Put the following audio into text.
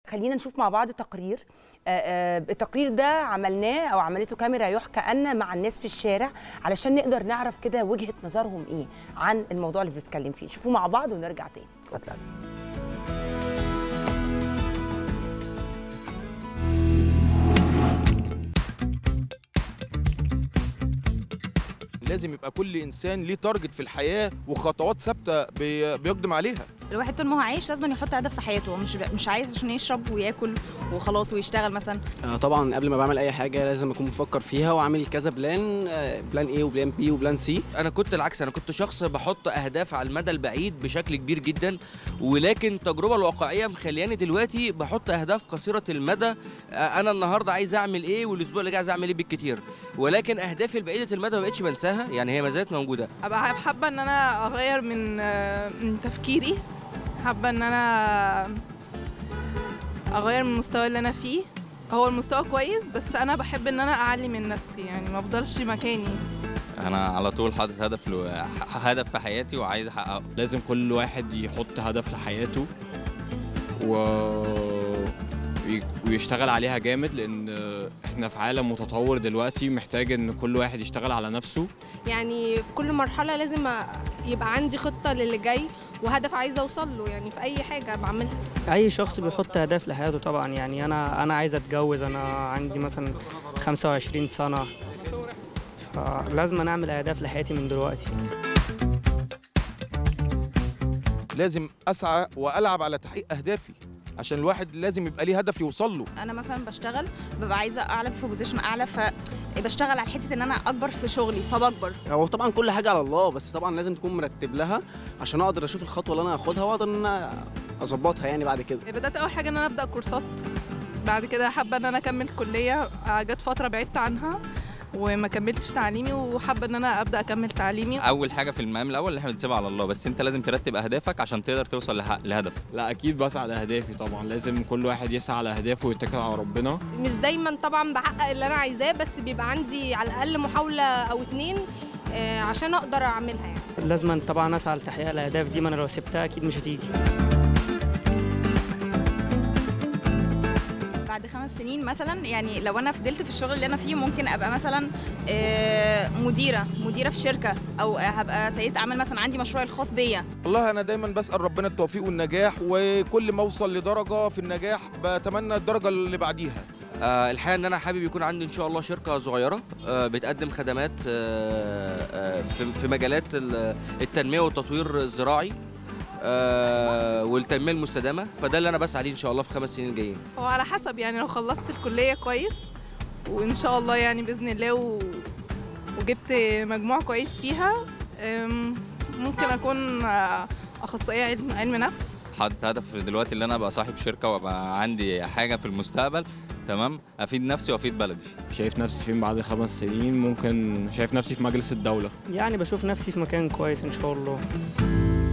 خلينا نشوف مع بعض تقرير. التقرير ده عملناه او عملته كاميرا يحكى أن مع الناس في الشارع علشان نقدر نعرف كده وجهة نظرهم ايه عن الموضوع اللي بنتكلم فيه. شوفوا مع بعض ونرجع تاني. اتفضل. لازم يبقى كل انسان ليه تارجت في الحياه وخطوات ثابته بيقدم عليها. الواحد طول ما هو عايش لازم يحط هدف في حياته، مش عايز عشان يشرب وياكل وخلاص ويشتغل مثلا. طبعا قبل ما بعمل اي حاجه لازم اكون مفكر فيها وعامل كذا بلان ايه وبلان بي وبلان سي. انا كنت العكس، انا كنت شخص بحط اهداف على المدى البعيد بشكل كبير جدا، ولكن التجربه الواقعيه مخلياني دلوقتي بحط اهداف قصيره المدى. انا النهارده عايز اعمل ايه والاسبوع اللي جاي عايز اعمل ايه بالكتير، ولكن اهدافي البعيده المدى ما بقتش بنساها، يعني هي ما زالت موجوده. ابقى حابه ان انا اغير من تفكيري، حابه ان انا اغير من المستوى اللي انا فيه. هو المستوى كويس بس انا بحب ان انا اعلي من نفسي، يعني ما افضلش مكاني. انا على طول حاطط هدف في حياتي وعايز احققه. لازم كل واحد يحط هدف لحياته ويشتغل عليها جامد، لان احنا في عالم متطور دلوقتي محتاج ان كل واحد يشتغل على نفسه. يعني في كل مرحلة لازم يبقى عندي خطة للي جاي وهدف عايزة اوصل له، يعني في اي حاجة بعملها. اي شخص بيحط اهداف لحياته طبعا. يعني انا عايز اتجوز، انا عندي مثلا 25 سنة، فلازم انا اعمل اهداف لحياتي من دلوقتي. لازم اسعى والعب على تحقيق اهدافي، عشان الواحد لازم يبقى ليه هدف يوصل له. انا مثلا بشتغل ببقى عايزه اعلى في بوزيشن اعلى، فبشتغل على حته ان انا اكبر في شغلي فبكبر. هو طبعا كل حاجه على الله، بس طبعا لازم تكون مرتب لها عشان اقدر اشوف الخطوه اللي انا هاخدها واقدر ان انا اظبطها يعني بعد كده. بدات اول حاجه ان انا ابدا كورسات، بعد كده حابه ان انا اكمل كليه. جت فتره بعدت عنها وما كملتش تعليمي، وحابه ان انا ابدا اكمل تعليمي. اول حاجه في المقام الاول اللي احنا بنسيبها على الله، بس انت لازم ترتب اهدافك عشان تقدر توصل لهدفك. لا اكيد بسعى لاهدافي طبعا، لازم كل واحد يسعى على اهدافه ويتكل على ربنا. مش دايما طبعا بحقق اللي انا عايزاه، بس بيبقى عندي على الاقل محاولة او 2 عشان اقدر اعملها. يعني لازم طبعا اسعى لتحقيق الاهداف دي، ما انا لو سبتها اكيد مش هتيجي. بعد 5 سنين مثلا، يعني لو انا فضلت في الشغل اللي انا فيه ممكن ابقى مثلا مديره في شركه، او هبقى سيده اعمال مثلا، عندي مشروعي الخاص بيا. والله انا دايما بسال ربنا التوفيق والنجاح، وكل ما اوصل لدرجه في النجاح بتمنى الدرجه اللي بعديها. الحقيقه ان انا حابب يكون عندي ان شاء الله شركه صغيره بتقدم خدمات في مجالات التنميه والتطوير الزراعي والتنميه المستدامه، فده اللي انا بسعى ليه ان شاء الله في 5 سنين الجايين. هو على حسب، يعني لو خلصت الكليه كويس وان شاء الله يعني باذن الله وجبت مجموع كويس فيها، ممكن اكون اخصائيه علم نفس. حاطط هدف دلوقتي ان انا ابقى صاحب شركه وابقى عندي حاجه في المستقبل، تمام، افيد نفسي وافيد بلدي. شايف نفسي فين بعد 5 سنين؟ ممكن شايف نفسي في مجلس الدوله. يعني بشوف نفسي في مكان كويس ان شاء الله.